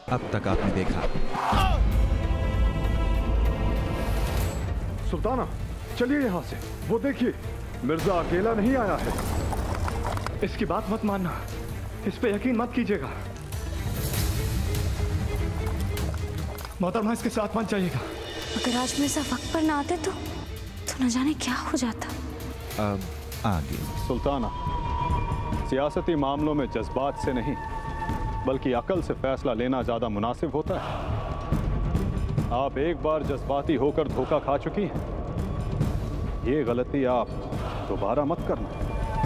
अब तक आपने देखा। सुल्ताना चलिए यहाँ से। वो देखिए मिर्जा अकेला नहीं आया है। इसकी बात मत मानना, इस पे यकीन मत कीजिएगा। मोहतरमा इसके साथ मत जाइएगा। अगर आज मिर्जा वक्त पर ना आते तो न जाने क्या हो जाता। अब आगे। सुल्ताना, सियासती मामलों में जज्बात से नहीं बल्कि अकल से फैसला लेना ज्यादा मुनासिब होता है। आप एक बार जज्बाती होकर धोखा खा चुकी हैं, ये गलती आप दोबारा मत करना।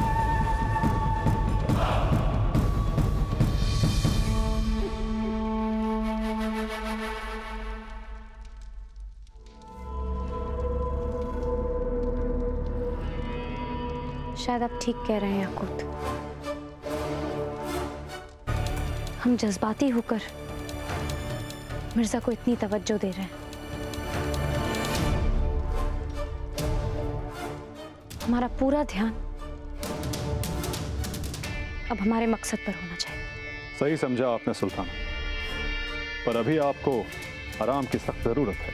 शायद आप ठीक कह रहे हैं याकूत। हम जज्बाती होकर मिर्जा को इतनी तवज्जो दे रहे हैं। हमारा पूरा ध्यान अब हमारे मकसद पर होना चाहिए। सही समझा आपने सुल्तान, पर अभी आपको आराम की सख्त जरूरत है।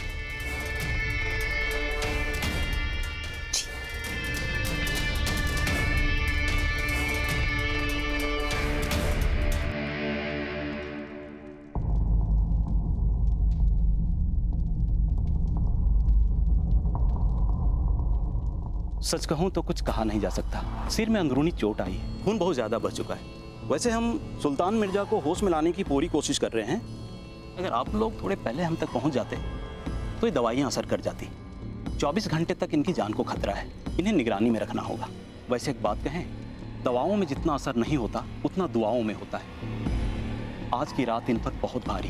सच कहूं तो कुछ कहा नहीं जा सकता। सिर में अंदरूनी चोट आई है, खून बहुत ज्यादा बह चुका है। वैसे हम सुल्तान मिर्जा को होश में लाने की पूरी कोशिश कर रहे हैं। अगर आप लोग थोड़े पहले हम तक पहुंच जाते तो ये दवाइयां असर कर जाती। 24 घंटे तक इनकी जान को खतरा है, इन्हें निगरानी में रखना होगा। वैसे एक बात कहें, दवाओं में जितना असर नहीं होता उतना दुआओं में होता है। आज की रात इन पर बहुत भारी।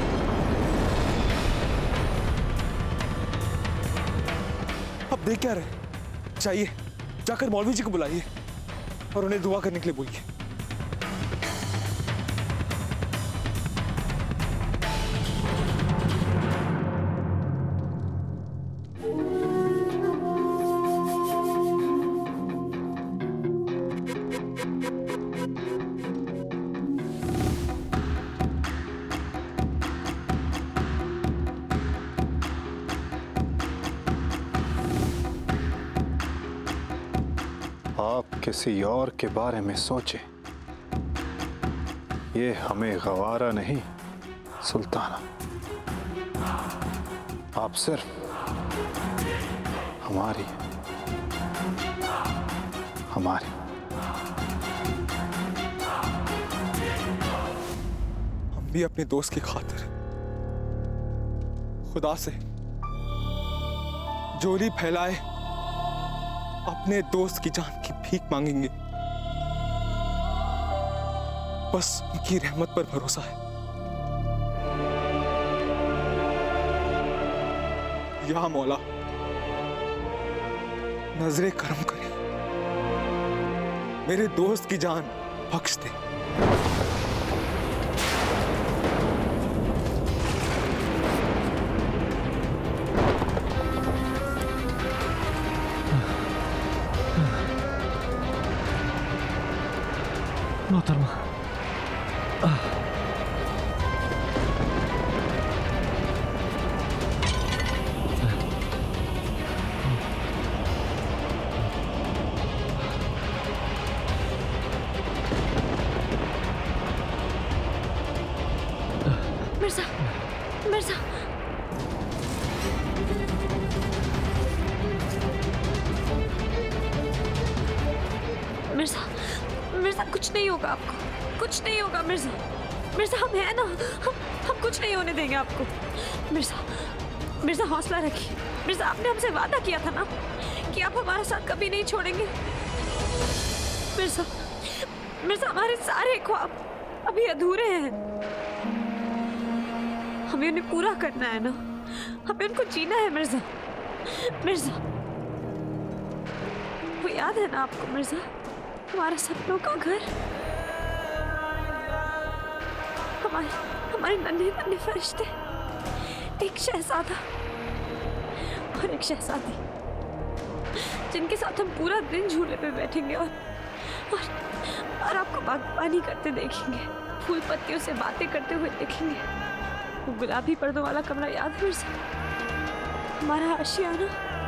अब देख क्या रहे, चाहिए जाकर मौलवी जी को बुलाइए और उन्हें दुआ करने के लिए बोलिए। आप किसी और के बारे में सोचें, ये हमें गवारा नहीं सुल्ताना। आप सिर्फ हमारी हम भी अपने दोस्त की खातिर खुदा से जोली फैलाए अपने दोस्त की जान की भीख मांगेंगे। बस उनकी रहमत पर भरोसा है। या मौला, नजरे करम करे, मेरे दोस्त की जान बख्श दे। मोहतरमा, मिर्जा, मिर्जा, मिर्जा, मिर्जा कुछ नहीं होगा आपको, कुछ नहीं होगा मिर्जा। मिर्जा हम हैं ना, हम कुछ नहीं होने देंगे आपको। मिर्जा, मिर्जा हौसला रखिए। मिर्जा आपने हमसे वादा किया था ना कि आप हमारा साथ कभी नहीं छोड़ेंगे। मिर्जा, मिर्जा हमारे सारे ख्वाब अभी अधूरे हैं, हमें उन्हें पूरा करना है ना, हमें उनको जीना है मिर्जा। मिर्जा, वो याद है ना आपको मिर्जा, हमारा सपनों का घर, हमारे नन्हे नन्हे फरिश्ते, एक शहजादा और एक शहजादी, जिनके साथ हम पूरा दिन झूले पे बैठेंगे और आपको बागबानी करते देखेंगे। फूल पत्तियों से बातें करते हुए देखेंगे। वो गुलाबी पर्दों वाला कमरा याद है मिर्जा? हमारा आशियाना।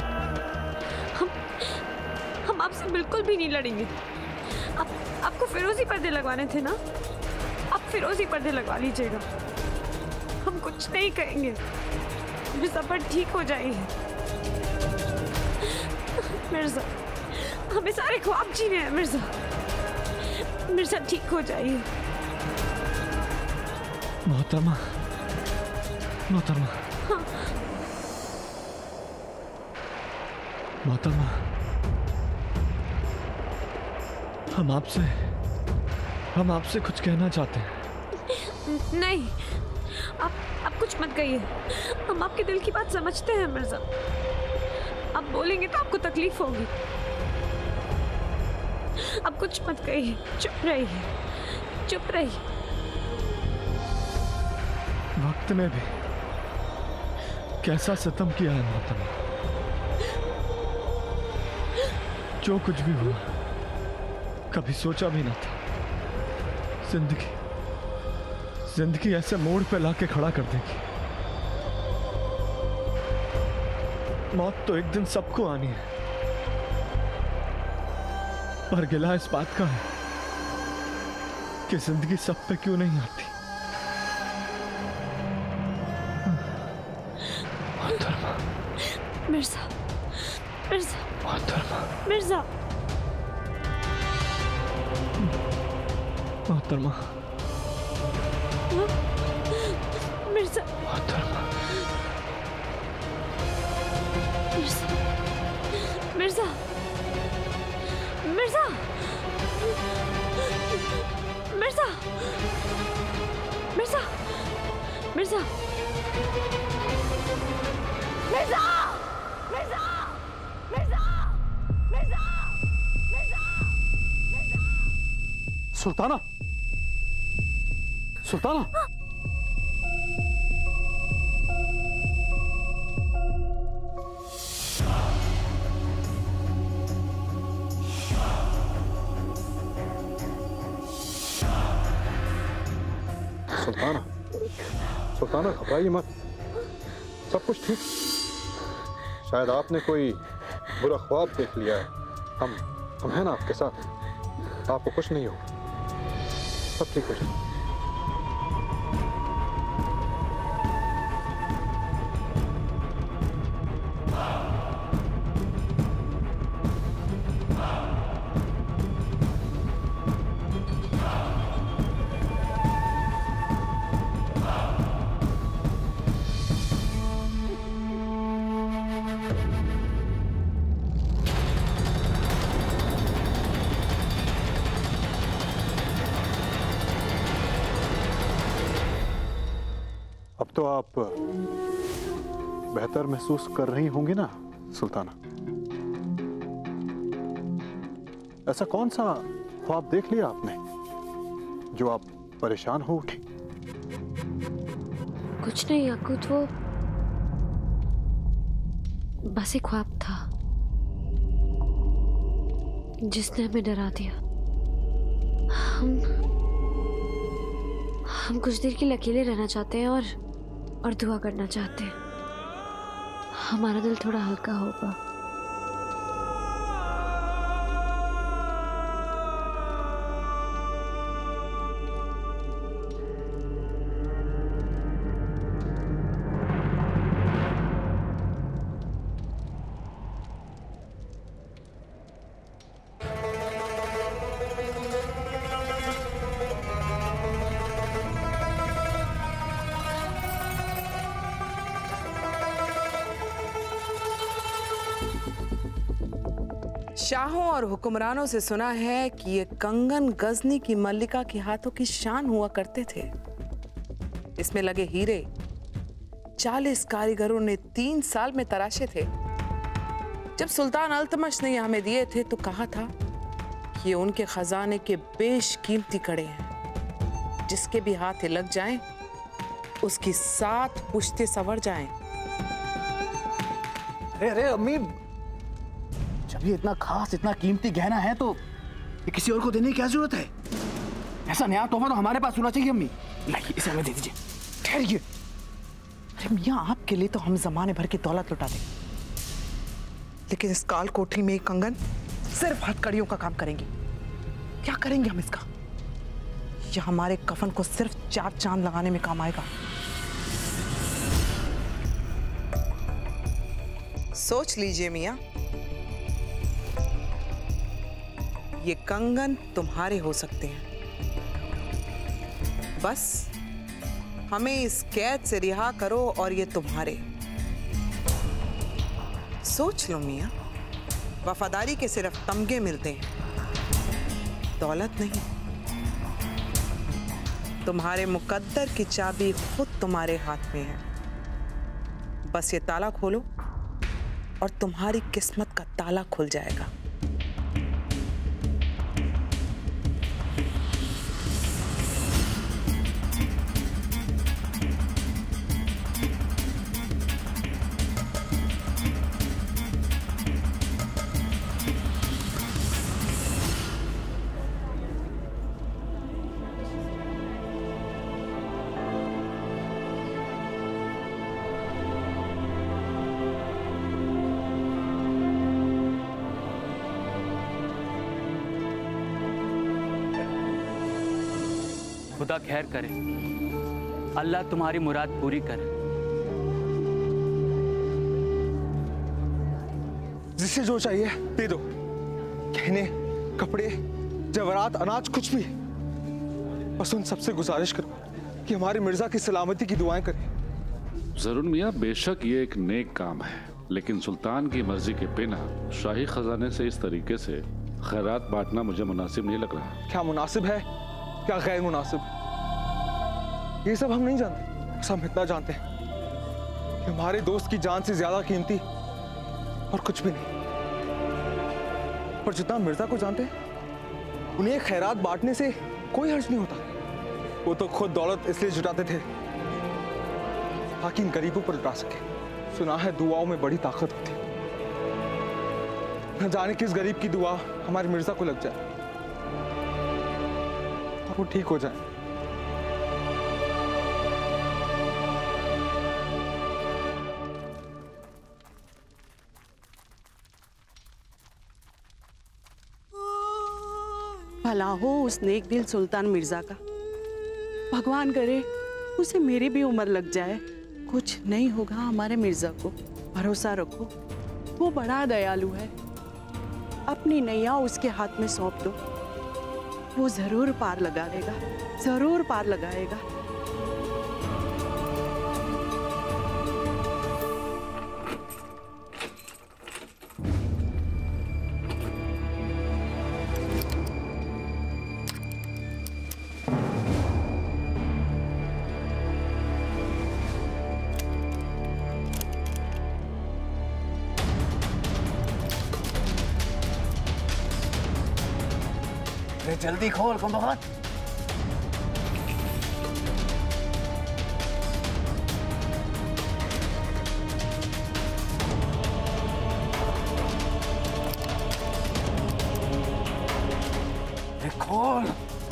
हम आपसे बिल्कुल भी नहीं लड़ेंगे। आपको फिरोजी पर्दे लगवाने थे ना, आप फिरोजी पर्दे लगवा लीजिएगा। हम कुछ नहीं कहेंगे, मिर्जा पर ठीक हो जाएंगे। मिर्जा, हमें सारे ख्वाब जीने हैं मिर्जा। मिर्जा ठीक हो जाइए। मोहतरमा, मोहतरमा, मोहतरमा, हम आपसे कुछ कहना चाहते हैं। नहीं, आप कुछ मत कहिए। हम आपके दिल की बात समझते हैं मिर्जा। आप बोलेंगे तो आपको तकलीफ होगी। आप कुछ मत कहिए, चुप रहिए, चुप रहिए। वक्त ने भी कैसा सितम किया है मोहतरमा। जो कुछ भी हुआ कभी सोचा भी ना था। जिंदगी ऐसे मोड़ पे लाके खड़ा कर देगी। मौत तो एक दिन सबको आनी है, पर गिला इस बात का है कि जिंदगी सब पे क्यों नहीं आती। मिर्जा, मिर्जा, मोहतरमा, मिर्जा, मोहतरमा, मिर्जा, मोहतरमा, मिर्जा, मिर्जा, मिर्जा, मिर्जा, मिर्जा, मिर्जा, मिर्जा, मिर्जा, मिर्जा, मिर्जा, मिर्जा, सुल्ताना, सुल्ताना, सुल्ताना, सुल्ताना घबराइए मत, सब कुछ ठीक। शायद आपने कोई बुरा ख्वाब देख लिया है। हम हैं ना आपके साथ, आपको कुछ नहीं होगा, सब ठीक हो जाएगा। अब तो आप बेहतर महसूस कर रही होंगी ना सुल्ताना? ऐसा कौन सा ख्वाब देख लिया आपने जो आप परेशान हो उठी? कुछ नहीं याकूत, वो बस एक ख्वाब था जिसने हमें डरा दिया। हम कुछ देर के लिए अकेले रहना चाहते हैं और दुआ करना चाहते हैं। हमारा दिल थोड़ा हल्का होगा। शाहों और हुक्मरानों से सुना है कि ये कंगन गजनी की मल्लिका के हाथों की शान हुआ करते थे। इसमें लगे हीरे 40 कारीगरों ने 3 साल में तराशे थे। जब सुल्तान अल्तमश ने हमें दिए थे तो कहा था कि ये उनके खजाने के बेशकीमती कड़े हैं, जिसके भी हाथ लग जाएं, उसकी 7 पुश्तें संवर जाएं। अरे अम्मी, जब ये इतना खास, इतना कीमती गहना है तो ये किसी और को देने की क्या जरूरत है? ऐसा नया तोहफा तो हमारे पास होना चाहिए अम्मी। लाइए इसे हमें दे दीजिए। ठहरिए। अरे मियाँ, आपके लिए तो हम जमाने भर की दौलत लुटा दें, लेकिन इस काल कोठरी में एक कंगन सिर्फ हथकड़ियों का काम करेंगी। क्या करेंगे हम इसका? यह हमारे कफन को सिर्फ 4 चांद लगाने में काम आएगा। सोच लीजिए मियाँ, ये कंगन तुम्हारे हो सकते हैं। बस हमें इस कैद से रिहा करो और ये तुम्हारे। सोच लो मियाँ, वफादारी के सिर्फ तमगे मिलते हैं, दौलत नहीं। तुम्हारे मुकद्दर की चाबी खुद तुम्हारे हाथ में है। बस ये ताला खोलो और तुम्हारी किस्मत का ताला खुल जाएगा। खुदा खैर करे, अल्लाह तुम्हारी मुराद पूरी करे। जिसे जो चाहिए दे दो, गहने, कपड़े, जवाहरात, अनाज, कुछ भी। बस उन सबसे गुजारिश करो कि हमारे मिर्जा की सलामती की दुआएं करें। जरूर मियाँ, बेशक ये एक नेक काम है, लेकिन सुल्तान की मर्जी के बिना शाही खजाने से इस तरीके से खैरात बांटना मुझे मुनासिब नहीं लग रहा। क्या मुनासिब है, क्या गैर मुनासिब, ये सब हम नहीं जानते। बस हम इतना जानते हैं कि हमारे दोस्त की जान से ज्यादा कीमती और कुछ भी नहीं। पर जितना मिर्जा को जानते हैं, उन्हें खैरात बांटने से कोई हर्ज नहीं होता। वो तो खुद दौलत इसलिए जुटाते थे ताकि इन गरीबों पर लुटा सके। सुना है दुआओं में बड़ी ताकत होती है। न जाने किस गरीब की दुआ हमारे मिर्जा को लग जाए और वो ठीक हो जाए। भला हो उस नेक दिल सुल्तान मिर्जा का। भगवान करे उसे मेरी भी उम्र लग जाए। कुछ नहीं होगा हमारे मिर्जा को, भरोसा रखो, वो बड़ा दयालु है। अपनी नैया उसके हाथ में सौंप दो, वो जरूर पार लगा देगा, जरूर पार लगाएगा। जल्दी खोल कमबख्त। खोल।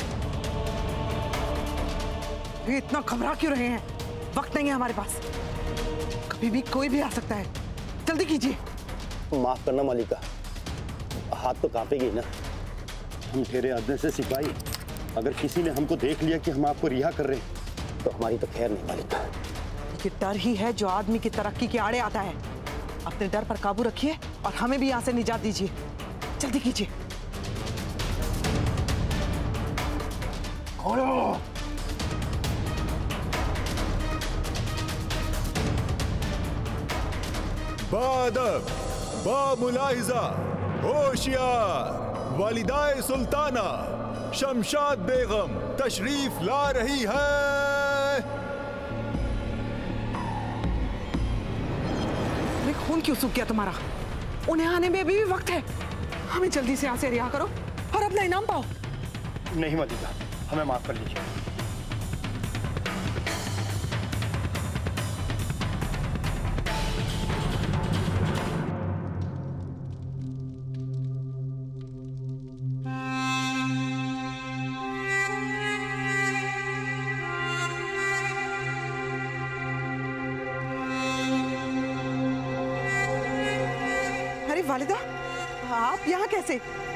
ये इतना घबरा क्यों रहे हैं? वक्त नहीं है हमारे पास, कभी भी कोई भी आ सकता है। जल्दी कीजिए। माफ करना मालिका, हाथ तो कांपेगी ना। हम ठहरे आदमी से सिपाही, अगर किसी ने हमको देख लिया कि हम आपको रिहा कर रहे हैं तो हमारी तो खैर नहीं मालिका। ये डर ही है जो आदमी की तरक्की के आड़े आता है। अपने डर पर काबू रखिए और हमें भी यहाँ से निजात दीजिए। जल्दी कीजिए। खोलो। बादब, बामुलाहिजा, होशियार, वालिदाए सुल्ताना शमशाद बेगम तशरीफ ला रही है। खून क्यों सूख गया तुम्हारा? उन्हें आने में अभी भी वक्त है। हमें जल्दी से यहाँ से रिहा करो और अपना इनाम पाओ। नहीं मालिका, हमें माफ कर लीजिए। आप यहाँ कैसे?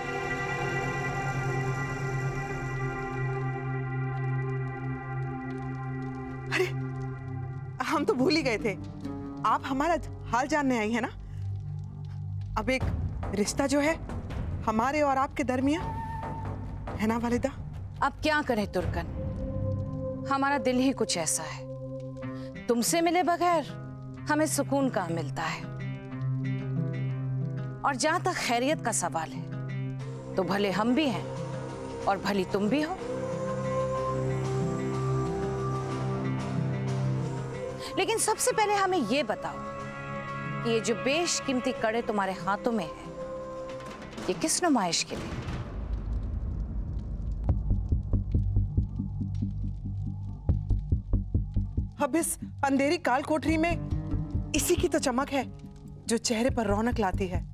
अरे हम तो भूल ही गए थे, आप हमारा हाल जानने आई है ना। अब एक रिश्ता जो है हमारे और आपके दरमियान, है ना वालिदा? अब क्या करें तुर्कन, हमारा दिल ही कुछ ऐसा है। तुमसे मिले बगैर हमें सुकून कहाँ मिलता है। और जहां तक खैरियत का सवाल है तो भले हम भी हैं और भली तुम भी हो, लेकिन सबसे पहले हमें यह बताओ कि ये जो बेशकीमती कड़े तुम्हारे हाथों में है ये किस नुमाइश के लिए? अब इस अंधेरी काल कोठरी में इसी की तो चमक है जो चेहरे पर रौनक लाती है।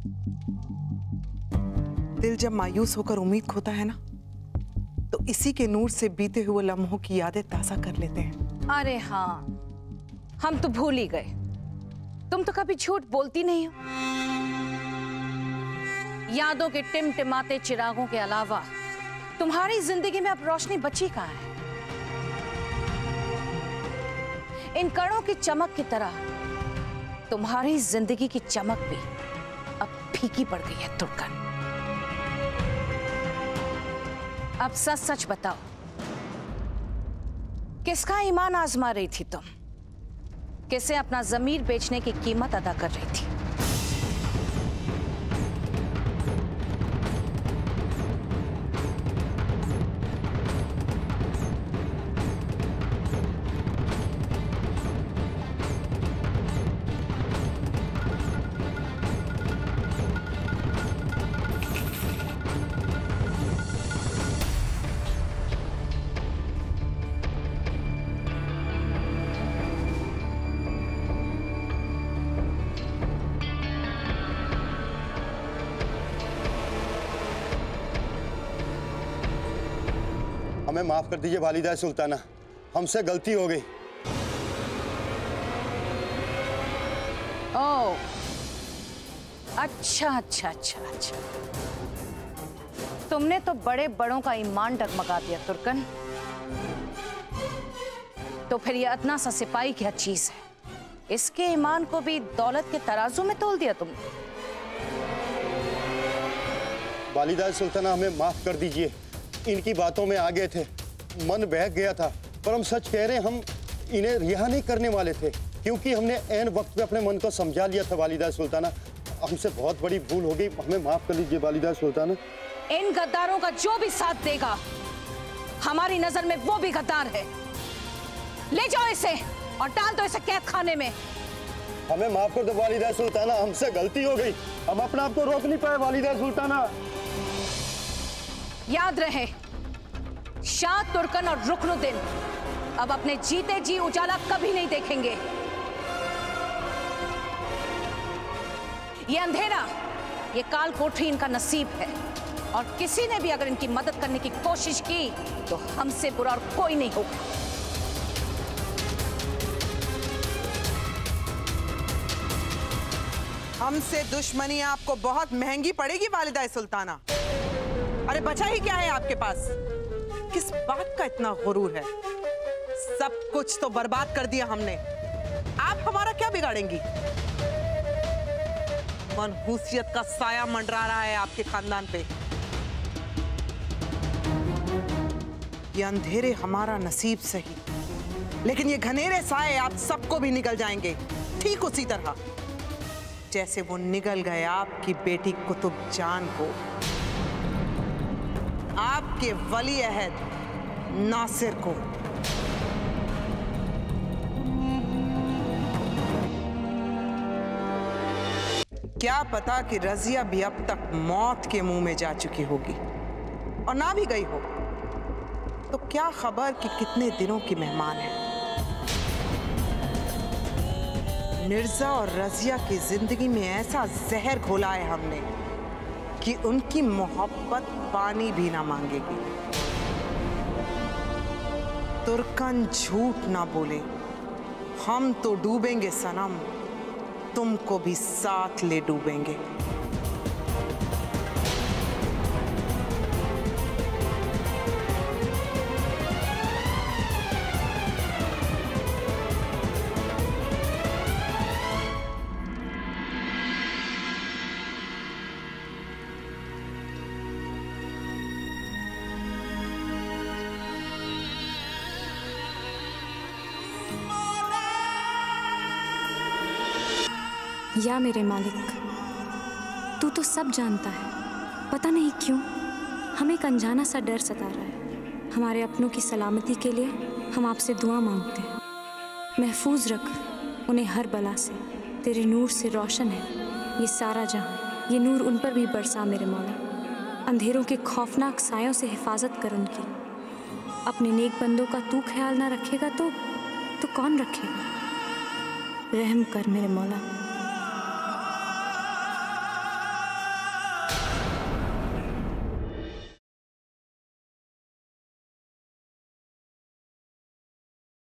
दिल जब मायूस होकर उम्मीद खोता है ना, तो इसी के नूर से बीते हुए लम्हों की यादें ताजा कर लेते हैं। अरे हाँ, हम तो भूल ही गए, तुम तो कभी झूठ बोलती नहीं हो। यादों के टिमटिमाते चिरागों के अलावा तुम्हारी जिंदगी में अब रोशनी बची कहाँ है? इन कणों की चमक की तरह तुम्हारी जिंदगी की चमक भी अब फीकी पड़ गई है तुर्कन। अब सच सच बताओ, किसका ईमान आजमा रही थी तुम? किसे अपना जमीर बेचने की कीमत अदा कर रही थी? हमें माफ कर दीजिए वालिदा सुल्ताना, हमसे गलती हो गई। ओह, अच्छा अच्छा अच्छा अच्छा, तुमने तो बड़े बड़ों का ईमान डगमगा दिया तुर्कन। तो फिर ये अदना सा सिपाही क्या चीज है, इसके ईमान को भी दौलत के तराजू में तोल दिया तुमने। वालिदा सुल्ताना हमें माफ कर दीजिए, इनकी बातों में आ गए थे, मन बहक गया था। पर हम सच कह रहे हैं, हम इन्हें रिहा नहीं करने वाले थे, क्योंकि हमने ऐन वक्त पे अपने मन को समझा लिया था। वालिदा सुल्ताना, हमसे बहुत बड़ी भूल हो गई, हमें माफ कर लीजिए वालिदा सुल्ताना। इन गद्दारों का जो भी साथ देगा हमारी नजर में वो भी गद्दार है। ले जाओ इसे और डाल दो इसे कैद खाने में। हमें माफ कर दो वालिदा सुल्ताना, हमसे गलती हो गई, हम अपने आप को रोक नहीं पाए वालिदा सुल्ताना। याद रहे, शाह तुर्कन और रुकनुद्दीन अब अपने जीते जी उजाला कभी नहीं देखेंगे। ये अंधेरा, ये काल कोठरी इनका नसीब है, और किसी ने भी अगर इनकी मदद करने की कोशिश की तो हमसे बुरा और कोई नहीं होगा। हमसे दुश्मनी आपको बहुत महंगी पड़ेगी वालिदा सुल्ताना। अरे बचा ही क्या है आपके पास? किस बात का इतना गुरूर है? सब कुछ तो बर्बाद कर दिया हमने, आप हमारा क्या बिगाड़ेंगी? मनहूसियत का साया मंडरा रहा है आपके खानदान पे। ये अंधेरे हमारा नसीब सही, लेकिन ये घनेरे साए आप सबको भी निगल जाएंगे, ठीक उसी तरह जैसे वो निगल गए आपकी बेटी कुतुब जान को, आपके वली अहद नासिर को। क्या पता कि रजिया भी अब तक मौत के मुंह में जा चुकी होगी, और ना भी गई हो तो क्या खबर कि कितने दिनों की मेहमान है। मिर्जा और रजिया की जिंदगी में ऐसा जहर घोला है हमने कि उनकी मोहब्बत पानी भी ना मांगेगी। तुर्कन झूठ ना बोले, हम तो डूबेंगे सनम, तुमको भी साथ ले डूबेंगे। या मेरे मालिक, तू तो सब जानता है। पता नहीं क्यों हमें एक अनजाना सा डर सता रहा है। हमारे अपनों की सलामती के लिए हम आपसे दुआ मांगते हैं। महफूज रख उन्हें हर बला से, तेरे नूर से रोशन है ये सारा जहां। ये नूर उन पर भी बरसा मेरे मौला। अंधेरों के खौफनाक सायों से हिफाजत कर उनकी। अपने नेक बंदों का तू ख्याल ना रखेगा तो कौन रखेगा। रहम कर मेरे मौला।